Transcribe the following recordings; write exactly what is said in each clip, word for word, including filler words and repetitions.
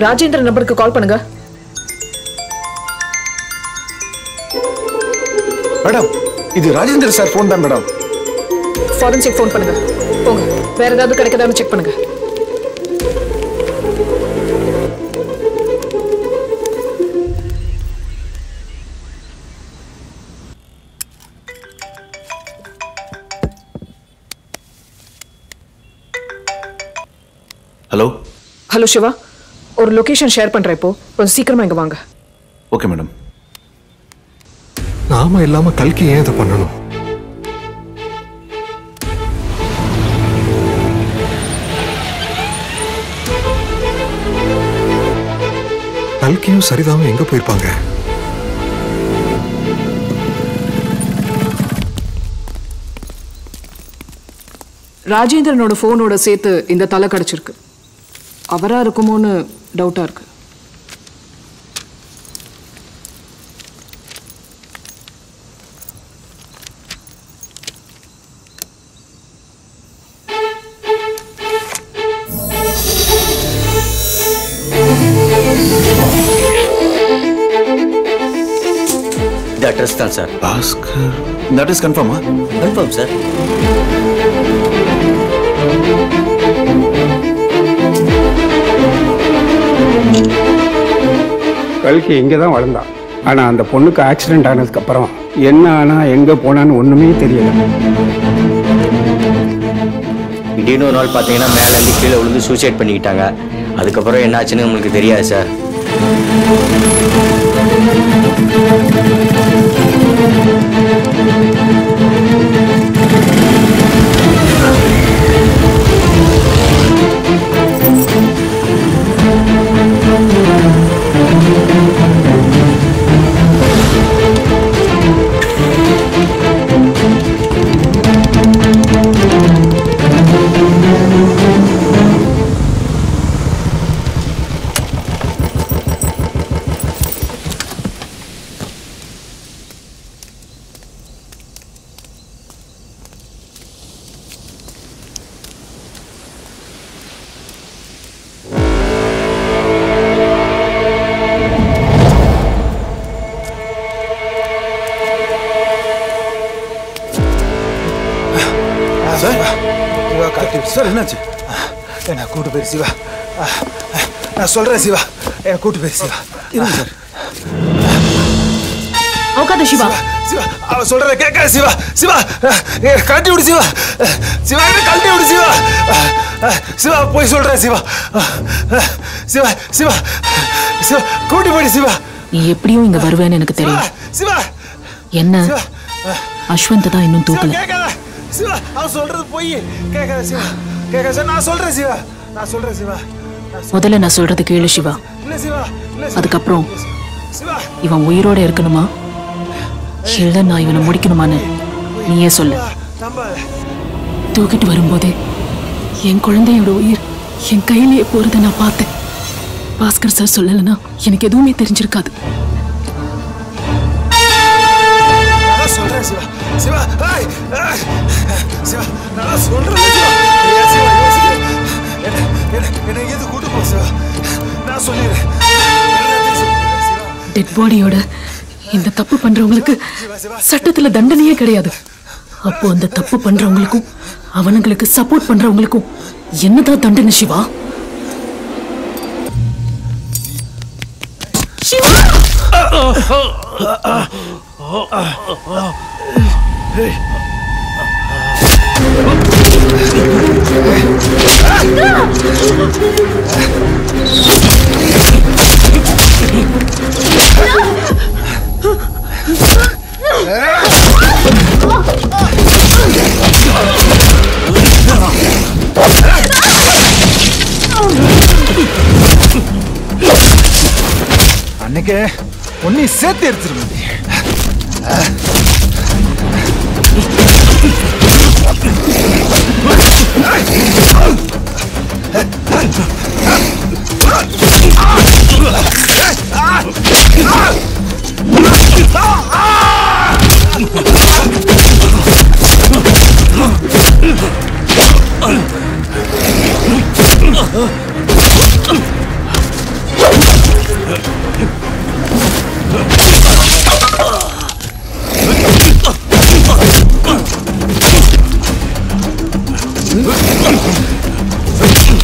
ராஜேந்திரன் நம்பருக்கு கால் பண்ணுங்க. மேடம், இது ராஜேந்திர சார் போன் தான் மேடம். ஃபாரன்சிக் போன் பண்ணுங்க. போங்க, வேற ஏதாவது கிடைக்குதான்னு செக் பண்ணுங்க. ஹலோ ஹலோ சிவா, ஒரு லொகேஷன் ஷேர் பண்றேன். இப்போ கொஞ்சம் சீக்கிரமா இங்க வாங்க. Okay madam. நாம இல்லாம கல்கி ஏன் இதை பண்ணணும்? கல்கியும் சரிதாவும் எங்க போயிருப்பாங்க? ராஜேந்திரனோட போனோட சேர்த்து இந்த தலை கிடைச்சிருக்கு. அவரா இருக்குமோன்னு டவுட்டா இருக்கு. The address தான் சார். பாஸ்கர், இந்த அட்ரஸ் கன்ஃபார்மா? Confirm sir. கல்கி இங்கே தான் வளர்ந்தான். ஆனால் அந்த பொண்ணுக்கு ஆக்சிடென்ட் ஆனதுக்கப்புறம் என்ன ஆனால் எங்கே போனான்னு ஒன்றுமே தெரியல. திடீர்னு ஒரு நாள் பார்த்தீங்கன்னா மேலேருந்து கீழே விழுந்து சூசைட் பண்ணிக்கிட்டாங்க. அதுக்கப்புறம் என்ன ஆச்சுன்னு உங்களுக்கு தெரியாது சார். சார் என்னாச்சு? என்ன கூட்டு போயிரு சிவா. நான் சொல்றேன் சிவா, என்ன கூட்டு போயிரு சிவா. இருங்க சார். அவகாத சிவா. சிவா, அவ சொல்றத கேட்காத சிவா. சிவா, கழட்டி விடு சிவா. சிவா, என்ன கழட்டி விடு சிவா. சிவா, போய் சொல்றேன் சிவா. சிவா, சிவா, சிவா, கூட்டி போயிடு சிவா. நீ எப்படியும் இங்க வருவேன்னு எனக்கு தெரியும். சிவா, என்ன அஸ்வந்த் தான் இன்னும் தூக்கல. சிவா, அவ சொல்றது போய் கேட்காத சிவா. கேட்காத சார், நான் சொல்றேன் சிவா. நான் சொல்றேன் சிவா. முதல்ல நான் சொல்றது கேளு சிவா. இல்ல சிவா, இல்ல சிவா. அதுக்கப்புறம் சிவா, இவன் உயிரோட இருக்கணுமா இல்ல நான் இவனை முடிக்கணுமான்னு நீயே சொல்லு. தூக்கிட்டு வரும்போதே என் குழந்தையோட உயிர் என் கையிலேயே போறதை நான் பார்த்தேன். பாஸ்கர் சார் சொல்லலைன்னா எனக்கு எதுவுமே தெரிஞ்சிருக்காது. சொல்றேன் சிவா. சிவா, ஹாய். சிவா, நான் சொல்றேன் சிவா. ஏன் சிவா யோசிக்கிறேன்? என்ன என்ன என்ன எது கூட்டு போ சிவா. நான் சொல்லிடுறேன். டெட் பாடியோட இந்த தப்பு பண்றவங்களுக்கு சட்டத்துல தண்டனையே கிடையாது. அப்போ அந்த தப்பு பண்றவங்களுக்கும் அவனுங்களுக்கு சப்போர்ட் பண்றவங்களுக்கும் என்னதான் தண்டனை சிவா? அன்னைக்கு ஒன்னி சேர்த்து எடுத்துருங்க.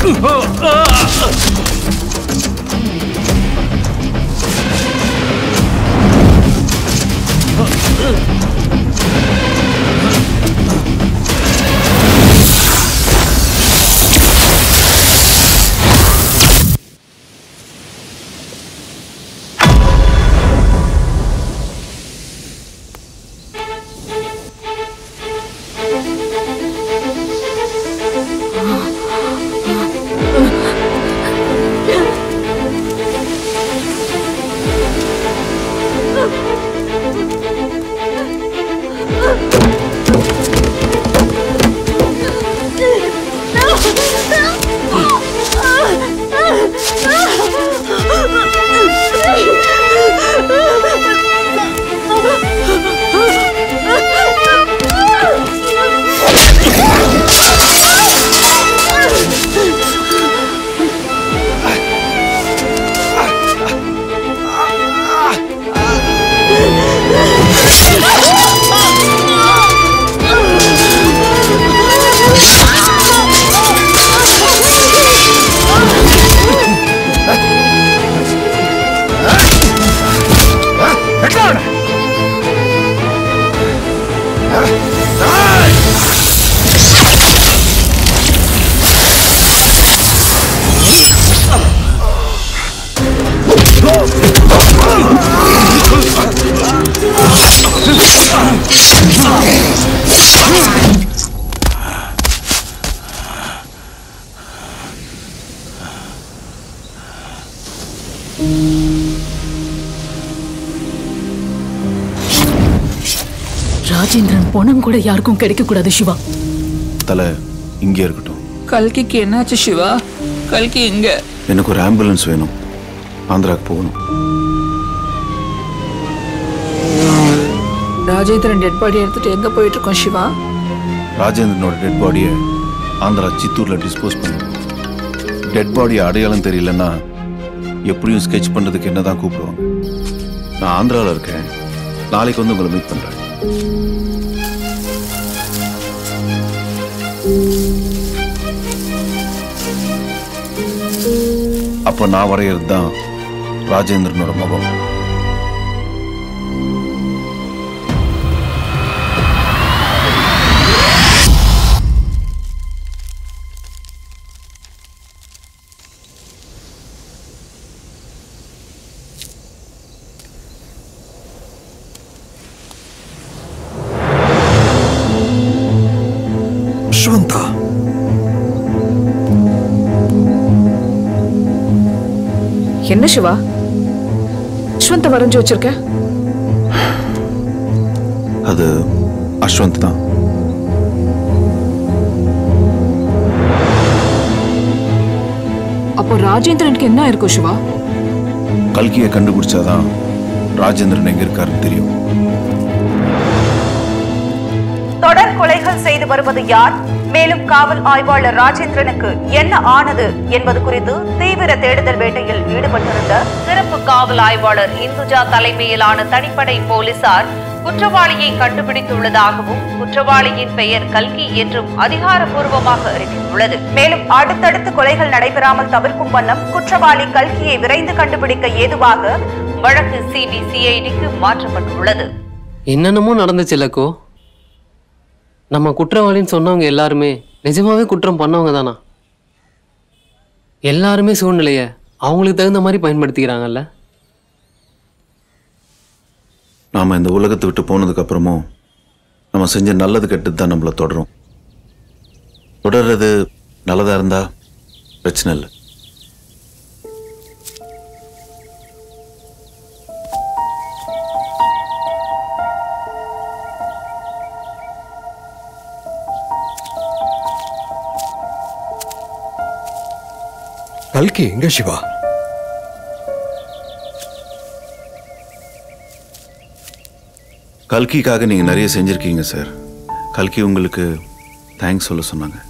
ராஜேந்திரன் பணம் கூட யாருக்கும் கிடைக்க கூடாது சிவா. தலை இங்கே இருக்கட்டும். கல்கிக்கு என்னாச்சு சிவா? கல்கி எங்க? எனக்கு ஒரு ஆம்புலன்ஸ் வேணும். ஆந்திராக்கு போகணும். ராஜேந்திரன் டெட் பாடி எடுத்துட்டு எங்க போயிட்டு இருக்கோம் சிவா? ராஜேந்திரனோட டெட் பாடியை ஆந்திரா சித்தூர்ல டிஸ்போஸ் பண்ணணும். டெட் பாடி அடையாளம் தெரியலன்னா எப்படியும் ஸ்கெட்ச் பண்றதுக்கு என்னதான் கூப்பிடுவாங்க. நான் ஆந்திராவில் இருக்கேன். நாளைக்கு வந்து உங்களை மீட் பண்றேன். அப்ப நான் வரையறது தான் ராஜேந்திரனோட முகம். அஸ்வந்தா, என்ன சிவா அஸ்வந்த வரைஞ்சு வச்சிருக்க? அது அஸ்வந்த் தான். அப்போ ராஜேந்திரனுக்கு என்ன இருக்கும் சிவா? கல்கியை கண்டுபிடிச்சாதான் ராஜேந்திரன் எங்க இருக்காருன்னு தெரியும். தொடர் கொலைகள் செய்து வருவது யார், மேலும் காவல் ஆய்வாளர் ராஜேந்திரனுக்கு என்ன ஆனது என்பது குறித்து தீவிர தேடுதல் வேட்டையில் ஈடுபட்டிருந்த சிறப்பு காவல் ஆய்வாளர் இந்துஜா தலைமையிலான தனிப்படை போலீசார் குற்றவாளியை கண்டுபிடித்துள்ளதாகவும் குற்றவாளியின் பெயர் கல்கி என்றும் அதிகாரப்பூர்வமாக அறிவித்துள்ளது. மேலும் அடுத்தடுத்து கொலைகள் நடைபெறாமல் தவிர்க்கும் வண்ணம் குற்றவாளி கல்கியை விரைந்து கண்டுபிடிக்க ஏதுவாக வழக்கு சிபிசிஐடிக்கு மாற்றப்பட்டுள்ளது. என்னென்னமோ நடந்துச்சு இல்லக்கோ. நம்ம குற்றவாளின்னு சொன்னவங்க எல்லாருமே நிஜமாவே குற்றம் பண்ணவங்க தானா? எல்லாருமே சூழ்நிலைய அவங்களுக்கு தகுந்த மாதிரி பயன்படுத்திக்கிறாங்கல்ல. நாம இந்த உலகத்தை விட்டு போனதுக்கு அப்புறமும் நம்ம செஞ்ச நல்லது கெட்டது தான் நம்மளை தொடரும். தொடர்றது நல்லதா இருந்தா பிரச்சனை இல்லை. கல்கி எங்க சிவா? கல்கிக்காக நீங்க நிறைய செஞ்சிருக்கீங்க சார். கல்கி உங்களுக்கு தேங்க்ஸ் சொல்ல சொன்னாங்க.